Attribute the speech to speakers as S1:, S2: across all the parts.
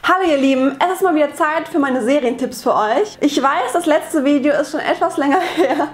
S1: Hallo ihr Lieben, es ist mal wieder Zeit für meine Serientipps für euch. Ich weiß, das letzte Video ist schon etwas länger her,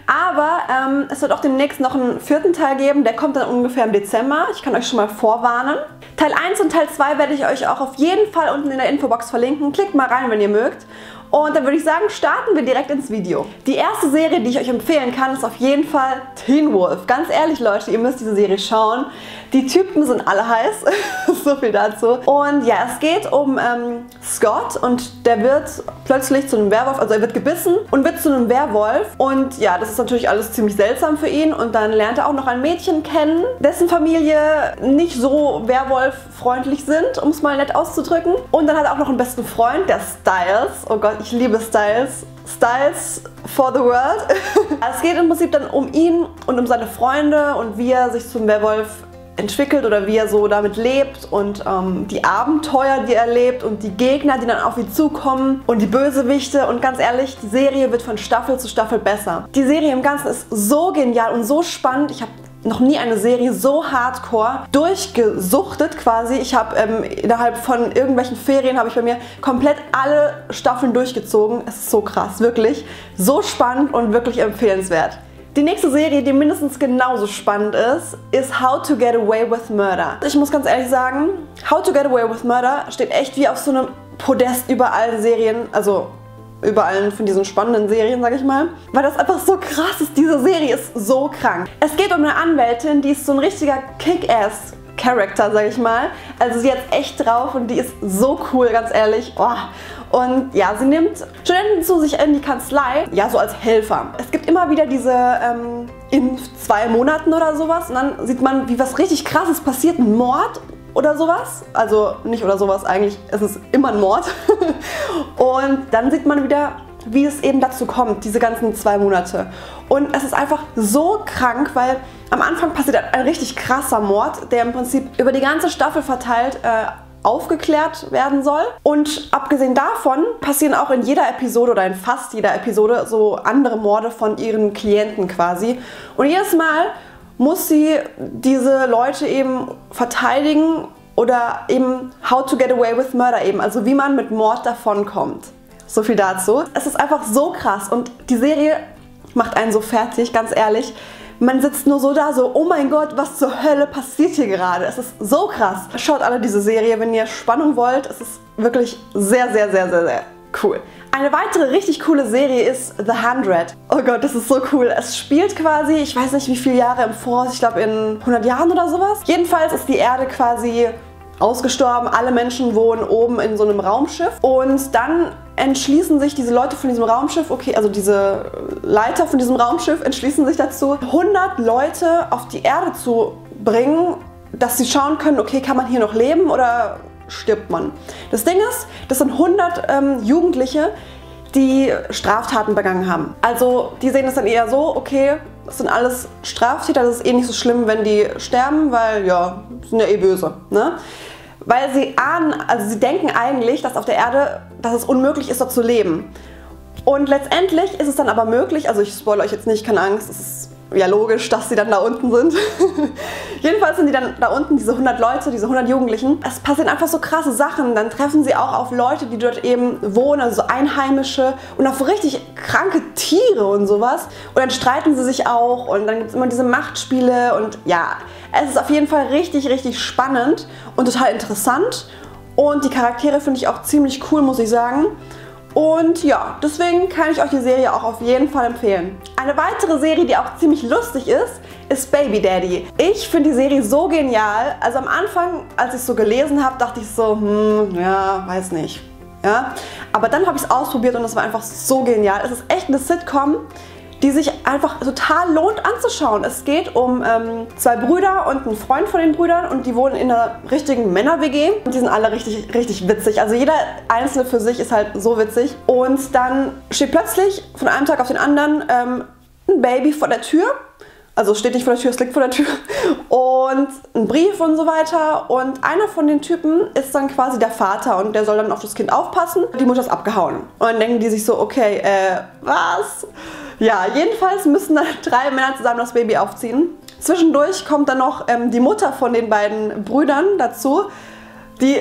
S1: aber es wird auch demnächst noch einen vierten Teil geben, der kommt dann ungefähr im Dezember. Ich kann euch schon mal vorwarnen. Teil 1 und Teil 2 werde ich euch auch auf jeden Fall unten in der Infobox verlinken. Klickt mal rein, wenn ihr mögt. Und dann würde ich sagen, starten wir direkt ins Video. Die erste Serie, die ich euch empfehlen kann, ist auf jeden Fall Teen Wolf. Ganz ehrlich Leute, ihr müsst diese Serie schauen. Die Typen sind alle heiß, so viel dazu. Und ja, es geht um Scott und der wird plötzlich zu einem Werwolf, also er wird gebissen und wird zu einem Werwolf. Und ja, das ist natürlich alles ziemlich seltsam für ihn. Und dann lernt er auch noch ein Mädchen kennen, dessen Familie nicht so Werwolf-freundlich sind, um es mal nett auszudrücken. Und dann hat er auch noch einen besten Freund, der Styles. Oh Gott, ich liebe Styles. Styles for the world. Es geht im Prinzip dann um ihn und um seine Freunde und wie er sich zum Werwolf entwickelt oder wie er so damit lebt und die Abenteuer, die er erlebt und die Gegner, die dann auf ihn zukommen und die Bösewichte. Und ganz ehrlich, die Serie wird von Staffel zu Staffel besser. Die Serie im Ganzen ist so genial und so spannend. Ich habe noch nie eine Serie so hardcore durchgesuchtet quasi. Ich habe innerhalb von irgendwelchen Ferien habe ich bei mir komplett alle Staffeln durchgezogen. Es ist so krass, wirklich. So spannend und wirklich empfehlenswert. Die nächste Serie, die mindestens genauso spannend ist How to Get Away with Murder. Ich muss ganz ehrlich sagen, How to Get Away with Murder steht echt wie auf so einem Podest über allen Serien, also über allen von diesen spannenden Serien, sag ich mal. Weil das einfach so krass ist. Diese Serie ist so krank. Es geht um eine Anwältin, die ist so ein richtiger Kick-Ass-Charakter, sag ich mal. Also sie hat echt drauf und die ist so cool, ganz ehrlich. Oh. Und ja, sie nimmt Studenten zu sich in die Kanzlei, ja, so als Helfer. Es gibt immer wieder diese in 2 Monaten oder sowas und dann sieht man, wie was richtig Krasses passiert, ein Mord oder sowas. Also nicht oder sowas, eigentlich ist es immer ein Mord. Und dann sieht man wieder, wie es eben dazu kommt, diese ganzen 2 Monate. Und es ist einfach so krank, weil am Anfang passiert ein richtig krasser Mord, der im Prinzip über die ganze Staffel verteilt aufgeklärt werden soll. Und abgesehen davon passieren auch in jeder Episode oder in fast jeder Episode so andere Morde von ihren Klienten quasi. Und jedes Mal muss sie diese Leute eben verteidigen oder eben How to Get Away with Murder eben, also wie man mit Mord davonkommt. So viel dazu. Es ist einfach so krass und die Serie macht einen so fertig, ganz ehrlich. Man sitzt nur so da, so, oh mein Gott, was zur Hölle passiert hier gerade? Es ist so krass. Schaut alle diese Serie, wenn ihr Spannung wollt. Es ist wirklich sehr, sehr, sehr, sehr, sehr cool. Eine weitere richtig coole Serie ist The 100. Oh Gott, das ist so cool. Es spielt quasi, ich weiß nicht wie viele Jahre im Voraus, ich glaube in 100 Jahren oder sowas. Jedenfalls ist die Erde quasi ausgestorben. Alle Menschen wohnen oben in so einem Raumschiff. Und dann entschließen sich diese Leute von diesem Raumschiff, okay, also diese Leiter von diesem Raumschiff entschließen sich dazu, 100 Leute auf die Erde zu bringen, dass sie schauen können, okay, kann man hier noch leben oder stirbt man? Das Ding ist, das sind 100 Jugendliche, die Straftaten begangen haben. Also die sehen es dann eher so, okay, das sind alles Straftäter, das ist eh nicht so schlimm, wenn die sterben, weil ja, sind ja eh böse, ne? Weil sie ahnen, also sie denken eigentlich, dass auf der Erde, dass es unmöglich ist, dort zu leben. Und letztendlich ist es dann aber möglich, also ich spoilere euch jetzt nicht, keine Angst, es ist ja logisch, dass sie dann da unten sind. Jedenfalls sind die dann da unten, diese 100 Leute, diese 100 Jugendlichen. Es passieren einfach so krasse Sachen. Dann treffen sie auch auf Leute, die dort eben wohnen, also so Einheimische und auf richtig kranke Tiere und sowas. Und dann streiten sie sich auch und dann gibt es immer diese Machtspiele und ja, es ist auf jeden Fall richtig, richtig spannend und total interessant. Und die Charaktere finde ich auch ziemlich cool, muss ich sagen. Und ja, deswegen kann ich euch die Serie auch auf jeden Fall empfehlen. Eine weitere Serie, die auch ziemlich lustig ist Baby Daddy. Ich finde die Serie so genial. Also am Anfang, als ich es so gelesen habe, dachte ich so, ja, weiß nicht. Ja? Aber dann habe ich es ausprobiert und es war einfach so genial. Es ist echt eine Sitcom, die sich einfach total lohnt anzuschauen. Es geht um 2 Brüder und einen Freund von den Brüdern und die wohnen in einer richtigen Männer-WG und die sind alle richtig, richtig witzig. Also jeder Einzelne für sich ist halt so witzig. Und dann steht plötzlich von einem Tag auf den anderen ein Baby vor der Tür. Also es steht nicht vor der Tür, es liegt vor der Tür. Und ein Brief und so weiter. Und einer von den Typen ist dann quasi der Vater und der soll dann auf das Kind aufpassen. Die Mutter ist abgehauen. Und dann denken die sich so, okay, was? Ja, jedenfalls müssen dann 3 Männer zusammen das Baby aufziehen. Zwischendurch kommt dann noch die Mutter von den beiden Brüdern dazu, die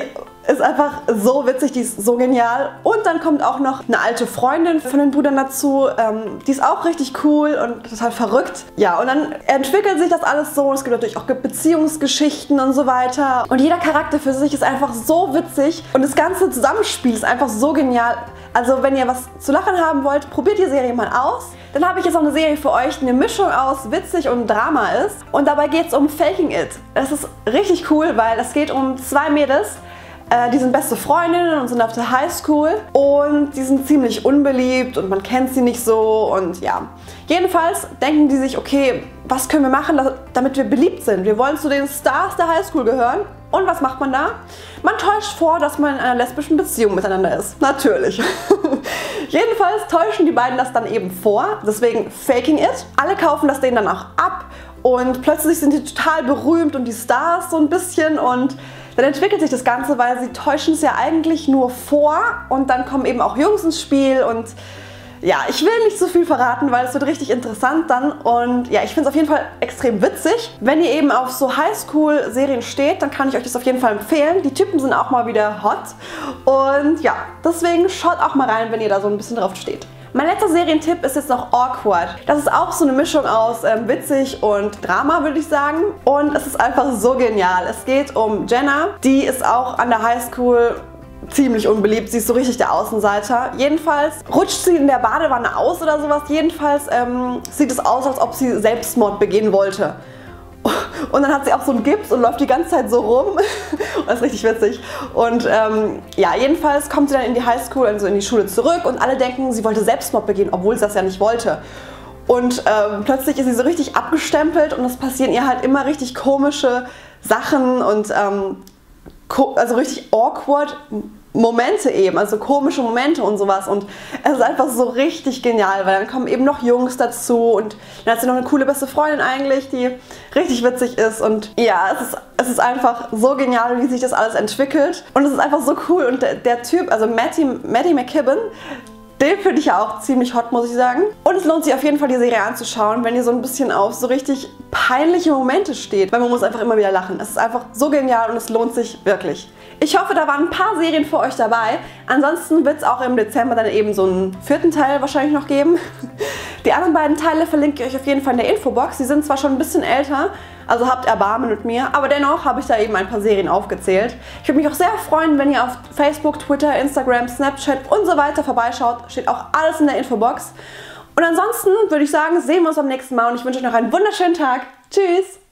S1: ist einfach so witzig, die ist so genial. Und dann kommt auch noch eine alte Freundin von den Brüdern dazu. Die ist auch richtig cool und total verrückt. Ja, und dann entwickelt sich das alles so. Es gibt natürlich auch Beziehungsgeschichten und so weiter. Und jeder Charakter für sich ist einfach so witzig. Und das ganze Zusammenspiel ist einfach so genial. Also wenn ihr was zu lachen haben wollt, probiert die Serie mal aus. Dann habe ich jetzt noch eine Serie für euch, die eine Mischung aus witzig und Drama ist. Und dabei geht es um Faking It. Das ist richtig cool, weil es geht um zwei Mädels. Die sind beste Freundinnen und sind auf der Highschool und die sind ziemlich unbeliebt und man kennt sie nicht so und ja. Jedenfalls denken die sich, okay, was können wir machen, damit wir beliebt sind? Wir wollen zu den Stars der Highschool gehören. Und was macht man da? Man täuscht vor, dass man in einer lesbischen Beziehung miteinander ist. Natürlich. Jedenfalls täuschen die beiden das dann eben vor, deswegen Faking It. Alle kaufen das denen dann auch ab und plötzlich sind die total berühmt und die Stars so ein bisschen und dann entwickelt sich das Ganze, weil sie täuschen es ja eigentlich nur vor und dann kommen eben auch Jungs ins Spiel und ja, ich will nicht so viel verraten, weil es wird richtig interessant dann und ja, ich finde es auf jeden Fall extrem witzig. Wenn ihr eben auf so Highschool-Serien steht, dann kann ich euch das auf jeden Fall empfehlen. Die Typen sind auch mal wieder hot und ja, deswegen schaut auch mal rein, wenn ihr da so ein bisschen drauf steht. Mein letzter Serientipp ist jetzt noch Awkward. Das ist auch so eine Mischung aus witzig und Drama, würde ich sagen. Und es ist einfach so genial. Es geht um Jenna, die ist auch an der Highschool ziemlich unbeliebt. Sie ist so richtig der Außenseiter. Jedenfalls rutscht sie in der Badewanne aus oder sowas. Jedenfalls sieht es aus, als ob sie Selbstmord begehen wollte. Und dann hat sie auch so einen Gips und läuft die ganze Zeit so rum. Das ist richtig witzig. Und ja, jedenfalls kommt sie dann in die Highschool, also in die Schule zurück und alle denken, sie wollte Selbstmord begehen, obwohl sie das ja nicht wollte. Und plötzlich ist sie so richtig abgestempelt und es passieren ihr halt immer richtig komische Sachen und also richtig awkward Momente eben, also komische Momente und sowas und es ist einfach so richtig genial, weil dann kommen eben noch Jungs dazu und dann hat sie noch eine coole beste Freundin eigentlich, die richtig witzig ist und ja, es ist einfach so genial, wie sich das alles entwickelt und es ist einfach so cool und der Typ, also Maddie McKibben, den finde ich ja auch ziemlich hot, muss ich sagen. Und es lohnt sich auf jeden Fall, die Serie anzuschauen, wenn ihr so ein bisschen auf so richtig peinliche Momente steht. Weil man muss einfach immer wieder lachen. Es ist einfach so genial und es lohnt sich wirklich. Ich hoffe, da waren ein paar Serien für euch dabei. Ansonsten wird es auch im Dezember dann eben so einen vierten Teil wahrscheinlich noch geben. Die anderen beiden Teile verlinke ich euch auf jeden Fall in der Infobox. Die sind zwar schon ein bisschen älter, also habt Erbarmen mit mir, aber dennoch habe ich da eben ein paar Serien aufgezählt. Ich würde mich auch sehr freuen, wenn ihr auf Facebook, Twitter, Instagram, Snapchat und so weiter vorbeischaut. Steht auch alles in der Infobox. Und ansonsten würde ich sagen, sehen wir uns beim nächsten Mal und ich wünsche euch noch einen wunderschönen Tag. Tschüss!